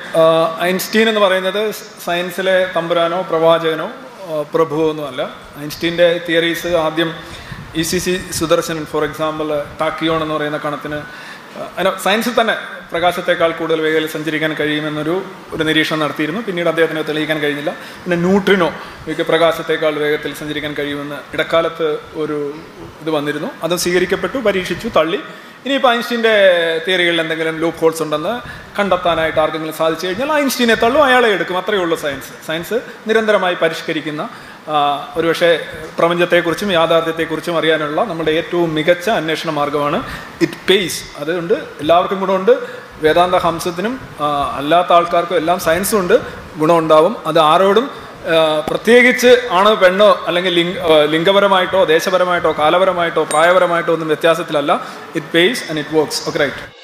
Einstein എന്ന് പറയുന്നത് സയൻസിലെ തമ്പുരാനോ പ്രവാചകനോ പ്രഭുവോ ഒന്നുമല്ല. ഐൻസ്റ്റീൻ്റെ തിയറീസ് ആദ്യം ECC Sudarshanan for example tachyon എന്ന് പറയുന്ന കണത്തിന് സയൻസിൽ തന്നെ പ്രകാശത്തേക്കാൾ കൂടുതൽ വേഗത്തിൽ സഞ്ചരിക്കാൻ കഴിയുമെന്നൊരു നിരീക്ഷണം നടത്തിയിരുന്നു. പിന്നീട് അദ്ദേഹത്തിന് തെളിയിക്കാൻ കഴിഞ്ഞില്ല. പിന്നെ ന്യൂട്രിനോ പ്രകാശത്തേക്കാൾ വേഗത്തിൽ സഞ്ചരിക്കാൻ കഴിയുമെന്ന് ഇടക്കാലത്ത് ഒരു ഇത് വന്നിരുന്നു. അത് സ്വീകരിക്കപ്പെട്ടു, പരീക്ഷിച്ചു, തള്ളി. ഇനിയിപ്പോൾ ഐൻസ്റ്റീൻ്റെ തിയറികളിൽ എന്തെങ്കിലും ലൂപ്പ് ഹോൾസ് ഉണ്ടെന്ന് കണ്ടെത്താനായിട്ട് ആർക്കെങ്കിലും സാധിച്ചു കഴിഞ്ഞാൽ ഐൻസ്റ്റീനെ തള്ളും, അയാളെ എടുക്കും. അത്രയേ ഉള്ളൂ സയൻസ് നിരന്തരമായി പരിഷ്കരിക്കുന്ന, ഒരുപക്ഷെ പ്രപഞ്ചത്തെക്കുറിച്ചും യാഥാർത്ഥ്യത്തെക്കുറിച്ചും അറിയാനുള്ള നമ്മുടെ ഏറ്റവും മികച്ച അന്വേഷണ മാർഗമാണ്. It pays. അതുകൊണ്ട് എല്ലാവർക്കും ഗുണമുണ്ട്. വേദാന്ത ഹംസത്തിനും അല്ലാത്ത ആൾക്കാർക്കും എല്ലാം സയൻസും ഉണ്ട്, ഗുണമുണ്ടാവും. അത് ആരോടും പ്രത്യേകിച്ച് ആണോ പെണ്ണോ അല്ലെങ്കിൽ ലിംഗപരമായിട്ടോ ദേശപരമായിട്ടോ കാലപരമായിട്ടോ പ്രായപരമായിട്ടോ ഒന്നും വ്യത്യാസത്തിലല്ല. It pays and it works. Okay, right.